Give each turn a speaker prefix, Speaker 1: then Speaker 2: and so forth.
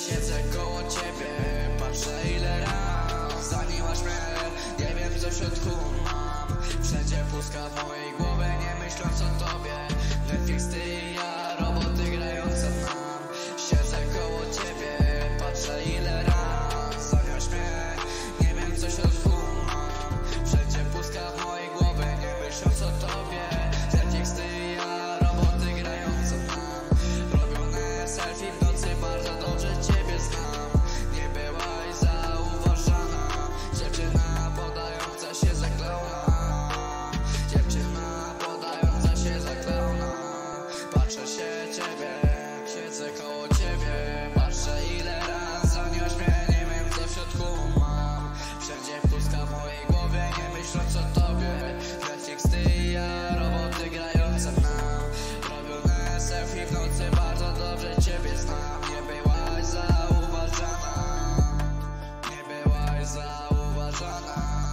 Speaker 1: Siedzę koło ciebie, patrzę ile raz zaniłaś mnie. Nie wiem co w środku mam. Wszędzie pustka w mojej głowie, nie myśląc o tobie. Netflix, ty i ja, roboty grające nam. Siedzę koło ciebie, patrzę ile raz zaniłaś mnie. Nie wiem co w środku mam. Wszędzie pustka w mojej głowie, nie myśląc o tobie. Netflix, ty i ja, roboty grające nam. Robione selfie w nocy, bardzo dobrze ciebie znam. Nie byłaś zauważana, dziewczyna podająca się za klauna. Dziewczyna podająca się za klauna. Patrzę się ciebie, siedzę koło ciebie. Patrzę ile raz zaniłaś mnie, nie wiem co w środku mam. Wszędzie pustka w mojej głowie, nie myśląc o tobie. Netflix, ty i ja, roboty grające nam. Robione selfie w nocy, bardzo dobrze ciebie znam. Nie byłaś zauważana, nie byłaś zauważana.